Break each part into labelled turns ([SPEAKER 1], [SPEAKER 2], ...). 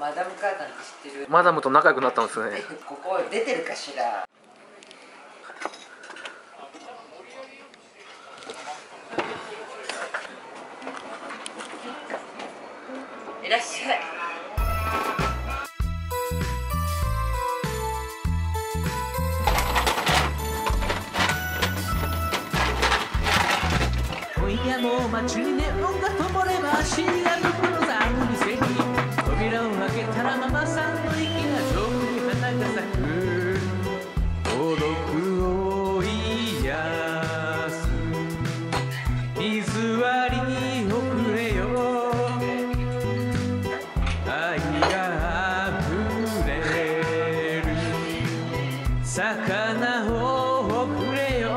[SPEAKER 1] マダムカータンって知ってる？
[SPEAKER 2] マダムと仲良くなったんですね。
[SPEAKER 1] ここ出てるかしら。いらっしゃい。
[SPEAKER 3] 今夜も街にネオンが灯れば深夜のこのザム店に扉を開けたらママさんの息が上空に花が咲く孤独を癒す水割り遅れよ愛が溢れる魚を送れよ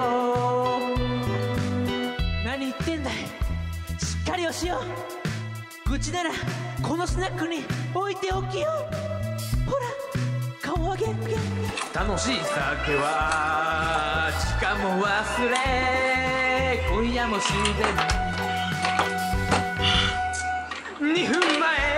[SPEAKER 3] 何言ってんだいしっかりをしよう愚痴ならこのスナックに置いておきよほら顔上げ楽しい酒は時間も忘れ今夜もすでに2分前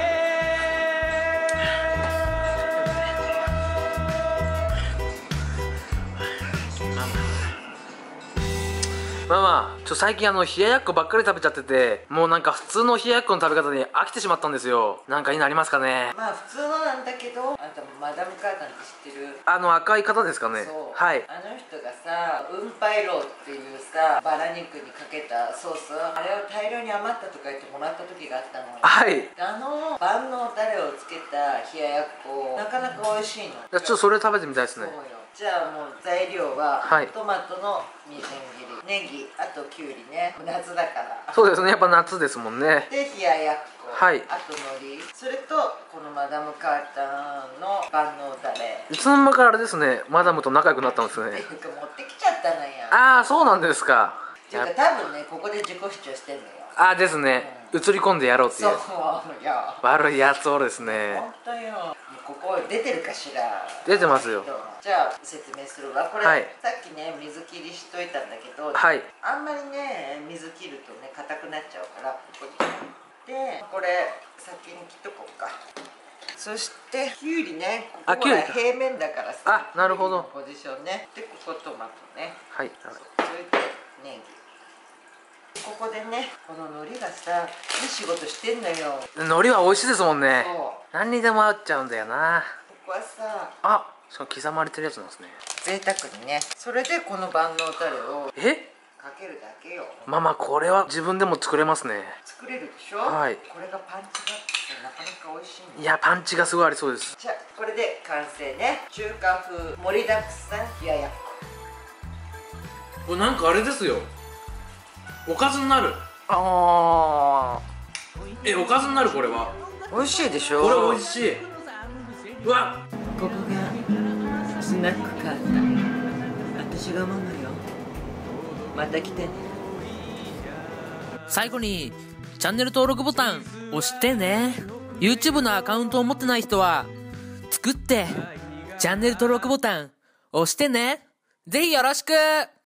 [SPEAKER 2] ママ、最近冷ややっこばっかり食べちゃってて、もうなんか普通の冷ややっこの食べ方に飽きてしまったんですよ。なんかいいのありますかね？
[SPEAKER 1] まあ普通のなんだけど、あんたマダムカータンって知ってる？
[SPEAKER 2] 赤い方ですかね？
[SPEAKER 1] そう。
[SPEAKER 2] はい。
[SPEAKER 1] あの人がさ、ウンパイローっていうさ、バラ肉にかけたソース、あれを大量に余ったとか言ってもらった時があったのよ。
[SPEAKER 2] はい。
[SPEAKER 1] 万能タレをつけた冷ややっこ、なかなか美味しいの。
[SPEAKER 2] それ食べてみたいですね。
[SPEAKER 1] そうよ。じゃあもう材料は、
[SPEAKER 2] はい、
[SPEAKER 1] トマトのみじん切り、ネギ、あときゅうりね、夏だから。
[SPEAKER 2] そうですね、やっぱ夏ですもんね。
[SPEAKER 1] で冷ややっこ、
[SPEAKER 2] はい、
[SPEAKER 1] あと海苔、それとこのマダムカータンの万能タレ。
[SPEAKER 2] いつの間にかあれですね、マダムと仲良くなったんですね。
[SPEAKER 1] っていうか持ってきちゃったのよ。
[SPEAKER 2] ああ、そうなんですか。
[SPEAKER 1] っていうか多分ね、ここで自己主張してんのよ。
[SPEAKER 2] ああですね、映り込んでやろうっていう。
[SPEAKER 1] そうよ。
[SPEAKER 2] 悪いやつをですね。
[SPEAKER 1] 本当よ。ここ出てるかしら？
[SPEAKER 2] 出てますよ。
[SPEAKER 1] じゃあ説明するわ。これ、はい、さっきね水切りしといたんだけど、
[SPEAKER 2] はい、
[SPEAKER 1] あんまりね水切るとね硬くなっちゃうからここに。でこれ先に切っとこうか。そしてきゅうりね、ここは平面だからさ。
[SPEAKER 2] なるほど。
[SPEAKER 1] ポジションね。でここトマトね。
[SPEAKER 2] はい。
[SPEAKER 1] それでネギ。ここでね、この海苔がさ、いい仕事してんのよ。
[SPEAKER 2] 海苔は美味しいですもんね。何にでも合っちゃうんだよな。
[SPEAKER 1] ここはさ、
[SPEAKER 2] 刻まれてるやつなんですね。
[SPEAKER 1] 贅沢にね。それでこの万能タレをかけるだけよ。
[SPEAKER 2] ママ、これは自分でも作れますね。
[SPEAKER 1] 作れるでしょ。
[SPEAKER 2] はい。
[SPEAKER 1] これがパンチがあってなかなか美味しいんだ。
[SPEAKER 2] いや、パンチがすごいありそうです。
[SPEAKER 1] じゃあこれで完成ね。中華風盛りだくさん冷ややっこ。
[SPEAKER 2] これなんかあれですよ、おかずになる。おかずになる。これは
[SPEAKER 1] 美味しいでしょ。
[SPEAKER 2] これ美味しい。うわ、
[SPEAKER 1] ここがスナックカータン。私がママよ。また来てね。
[SPEAKER 3] 最後にチャンネル登録ボタン押してね。 YouTube のアカウントを持ってない人は作ってチャンネル登録ボタン押してね。ぜひよろしく。